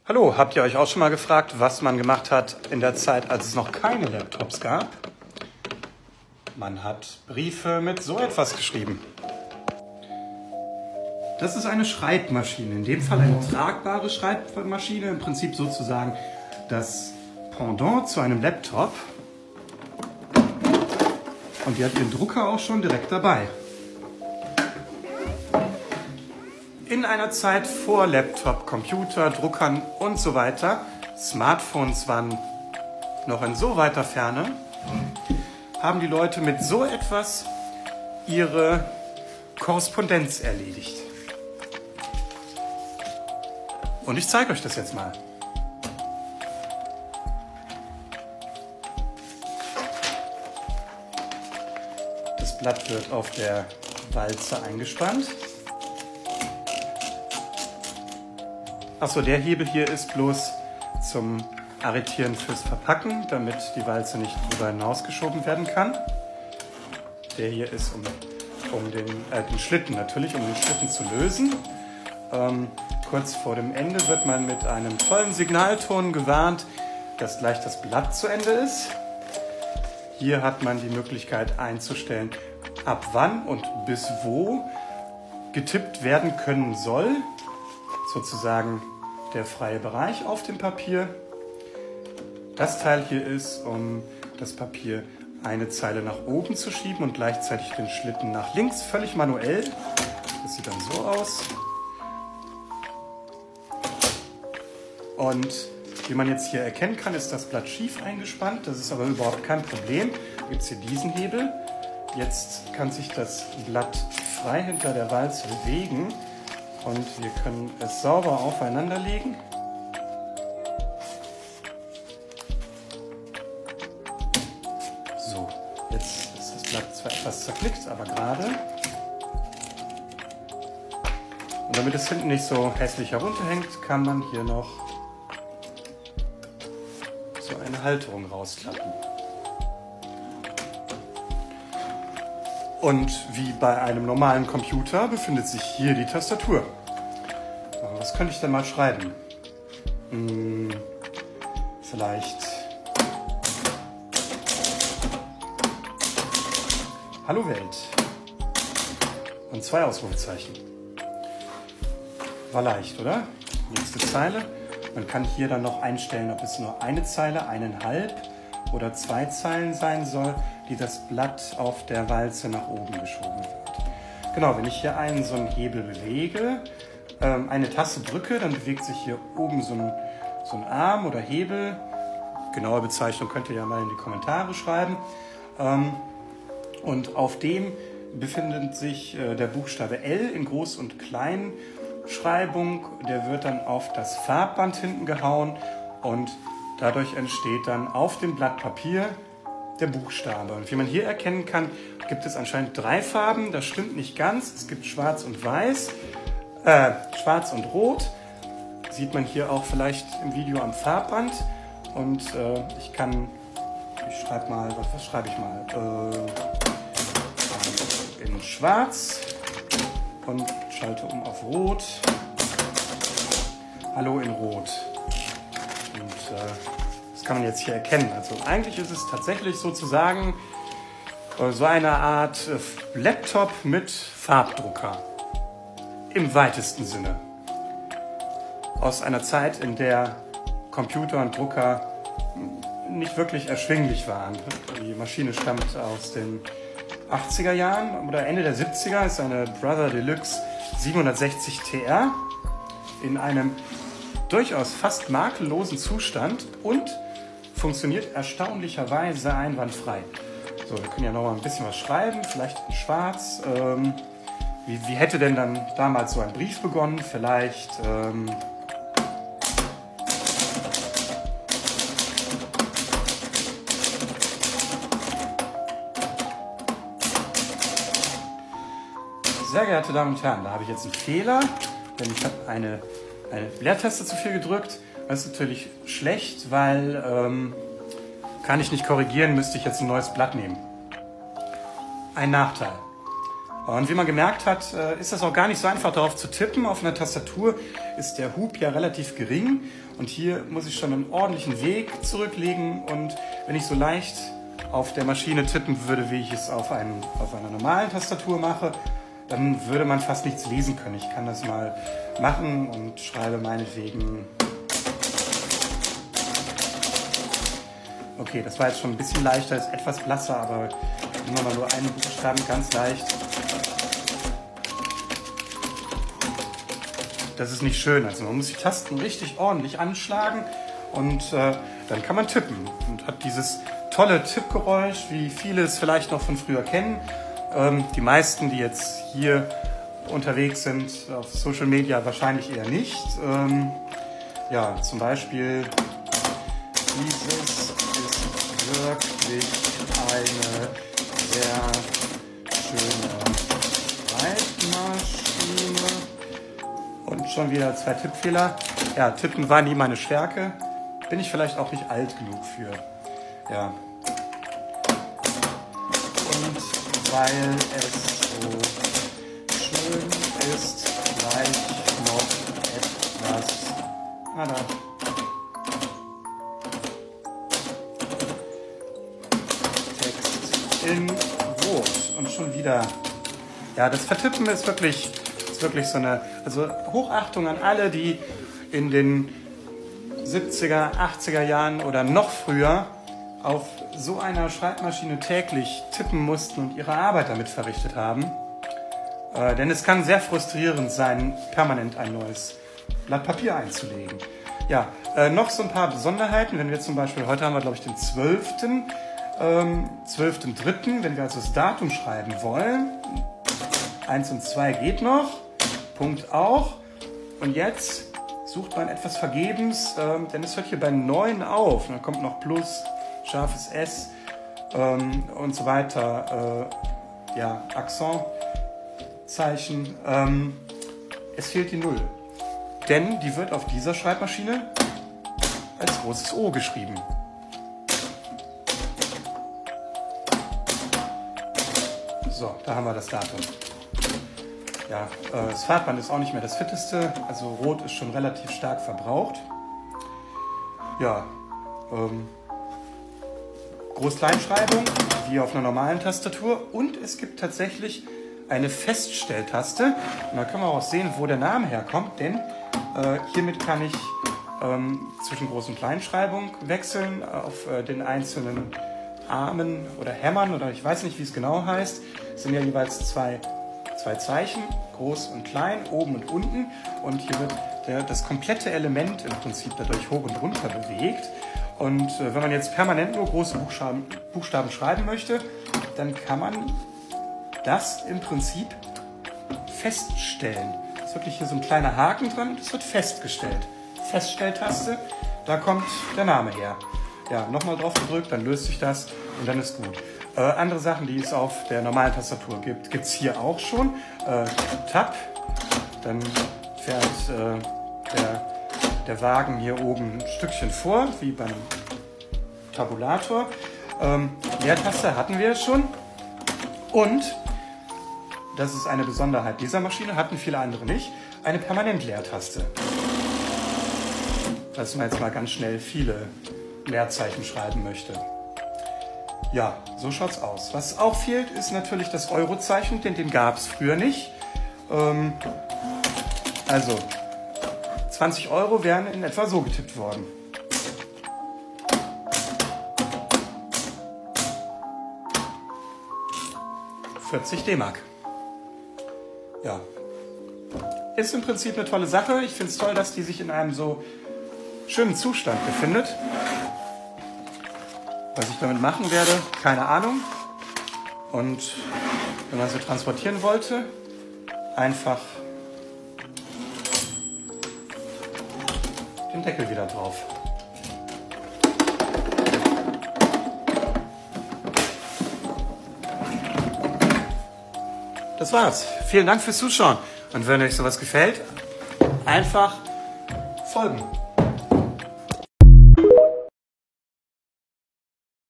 Hallo, habt ihr euch auch schon mal gefragt, was man gemacht hat in der Zeit, als es noch keine Laptops gab? Man hat Briefe mit so etwas geschrieben. Das ist eine Schreibmaschine, in dem Fall eine tragbare Schreibmaschine, im Prinzip sozusagen das Pendant zu einem Laptop. Und die hat ihren Drucker auch schon direkt dabei. In einer Zeit vor Laptop, Computer, Druckern und so weiter, Smartphones waren noch in so weiter Ferne, haben die Leute mit so etwas ihre Korrespondenz erledigt. Und ich zeige euch das jetzt mal. Das Blatt wird auf der Walze eingespannt. Achso, der Hebel hier ist bloß zum Arretieren fürs Verpacken, damit die Walze nicht drüber hinausgeschoben werden kann. Der hier ist, um den Schlitten natürlich, um den Schlitten zu lösen. Kurz vor dem Ende wird man mit einem tollen Signalton gewarnt, dass gleich das Blatt zu Ende ist. Hier hat man die Möglichkeit einzustellen, ab wann und bis wo getippt werden können soll. Sozusagen der freie Bereich auf dem Papier. Das Teil hier ist, um das Papier eine Zeile nach oben zu schieben und gleichzeitig den Schlitten nach links, völlig manuell. Das sieht dann so aus. Und wie man jetzt hier erkennen kann, ist das Blatt schief eingespannt. Das ist aber überhaupt kein Problem. Da gibt es hier diesen Hebel. Jetzt kann sich das Blatt frei hinter der Walze bewegen. Und wir können es sauber aufeinander legen. So, jetzt ist das Blatt zwar etwas zerknickt, aber gerade. Und damit es hinten nicht so hässlich herunterhängt, kann man hier noch so eine Halterung rausklappen. Und wie bei einem normalen Computer befindet sich hier die Tastatur. Was könnte ich denn mal schreiben? Vielleicht Hallo Welt und 2 Ausrufezeichen. War leicht, oder? Nächste Zeile. Man kann hier dann noch einstellen, ob es nur eine Zeile, 1,5 oder 2 Zeilen sein soll, die das Blatt auf der Walze nach oben geschoben wird. Genau, wenn ich hier so einen Hebel bewege, eine Taste drücke, dann bewegt sich hier oben so ein Arm oder Hebel. Genaue Bezeichnung könnt ihr ja mal in die Kommentare schreiben. Und auf dem befindet sich der Buchstabe L in Groß- und Kleinschreibung. Der wird dann auf das Farbband hinten gehauen und dadurch entsteht dann auf dem Blatt Papier der Buchstabe. Und wie man hier erkennen kann, gibt es anscheinend 3 Farben. Das stimmt nicht ganz. Es gibt Schwarz und Weiß, Schwarz und Rot. Sieht man hier auch vielleicht im Video am Farbband. Und ich schreibe mal, was schreibe ich mal? In Schwarz und schalte um auf Rot. Hallo in Rot. Und das kann man jetzt hier erkennen. Also eigentlich ist es tatsächlich sozusagen so eine Art Laptop mit Farbdrucker. Im weitesten Sinne. Aus einer Zeit, in der Computer und Drucker nicht wirklich erschwinglich waren. Die Maschine stammt aus den 80er Jahren oder Ende der 70er, ist eine Brother Deluxe 760 TR in einem durchaus fast makellosen Zustand und funktioniert erstaunlicherweise einwandfrei. So, wir können ja noch mal ein bisschen was schreiben, vielleicht in Schwarz. Wie hätte denn dann damals so ein Brief begonnen? Vielleicht sehr geehrte Damen und Herren, da habe ich jetzt einen Fehler, denn ich habe eine Leertaste zu viel gedrückt. Das ist natürlich schlecht, weil kann ich nicht korrigieren, müsste ich jetzt ein neues Blatt nehmen. Ein Nachteil. Und wie man gemerkt hat, ist das auch gar nicht so einfach darauf zu tippen. Auf einer Tastatur ist der Hub ja relativ gering und hier muss ich schon einen ordentlichen Weg zurücklegen. Und wenn ich so leicht auf der Maschine tippen würde, wie ich es auf einer normalen Tastatur mache, dann würde man fast nichts lesen können. Ich kann das mal machen und schreibe meinetwegen... Okay, das war jetzt schon ein bisschen leichter, ist etwas blasser, aber immer mal nur einen Buchstaben ganz leicht. Das ist nicht schön, also man muss die Tasten richtig ordentlich anschlagen und dann kann man tippen und hat dieses tolle Tippgeräusch, wie viele es vielleicht noch von früher kennen. Die meisten, die jetzt hier unterwegs sind auf Social Media, wahrscheinlich eher nicht. Ja, zum Beispiel dieses ist wirklich eine sehr schöne Schreibmaschine. Und schon wieder 2 Tippfehler. Ja, Tippen war nie meine Stärke. Bin ich vielleicht auch nicht alt genug für. Ja. Und weil es so schön ist, gleich noch etwas. Da. Text in Rot. Und schon wieder. Ja, das Vertippen ist wirklich so eine, also Hochachtung an alle, die in den 70er, 80er Jahren oder noch früher auf so einer Schreibmaschine täglich tippen mussten und ihre Arbeit damit verrichtet haben. Denn es kann sehr frustrierend sein, permanent ein neues Blatt Papier einzulegen. Ja, noch so ein paar Besonderheiten, wenn wir zum Beispiel, heute haben wir glaube ich den 12.3., wenn wir also das Datum schreiben wollen, 1 und 2 geht noch, Punkt auch. Und jetzt sucht man etwas vergebens, denn es hört hier bei 9 auf. Und dann kommt noch Plus, scharfes S und so weiter. Ja, Akzentzeichen. Es fehlt die 0. Denn die wird auf dieser Schreibmaschine als großes O geschrieben. So, da haben wir das Datum. Ja, das Farbband ist auch nicht mehr das fitteste, also Rot ist schon relativ stark verbraucht. Ja, Groß-Kleinschreibung, wie auf einer normalen Tastatur. Und es gibt tatsächlich eine Feststelltaste. Und da können wir auch sehen, wo der Name herkommt, denn hiermit kann ich zwischen Groß- und Kleinschreibung wechseln auf den einzelnen Armen oder Hämmern oder ich weiß nicht, wie es genau heißt. Es sind ja jeweils zwei Zeichen, groß und klein, oben und unten. Und hier wird das komplette Element im Prinzip dadurch hoch und runter bewegt. Und wenn man jetzt permanent nur große Buchstaben schreiben möchte, dann kann man das im Prinzip feststellen. Es ist wirklich hier so ein kleiner Haken dran, das wird festgestellt. Feststelltaste, da kommt der Name her. Ja, nochmal drauf gedrückt, dann löst sich das und dann ist gut. Andere Sachen, die es auf der normalen Tastatur gibt, gibt es hier auch schon. Tab, dann fährt der Wagen hier oben ein Stückchen vor, wie beim Tabulator. Leertaste hatten wir schon. Und, das ist eine Besonderheit dieser Maschine, hatten viele andere nicht, eine Permanent-Leertaste. Dass man jetzt mal ganz schnell viele Leerzeichen schreiben möchte. Ja, so schaut's aus. Was auch fehlt, ist natürlich das Eurozeichen, denn den gab es früher nicht. Also 20 Euro wären in etwa so getippt worden. €40 D-Mark. Ja, ist im Prinzip eine tolle Sache. Ich finde es toll, dass die sich in einem so schönen Zustand befindet. Was ich damit machen werde, keine Ahnung. Und wenn man sie transportieren wollte, einfach den Deckel wieder drauf. Das war's. Vielen Dank fürs Zuschauen. Und wenn euch sowas gefällt, einfach folgen.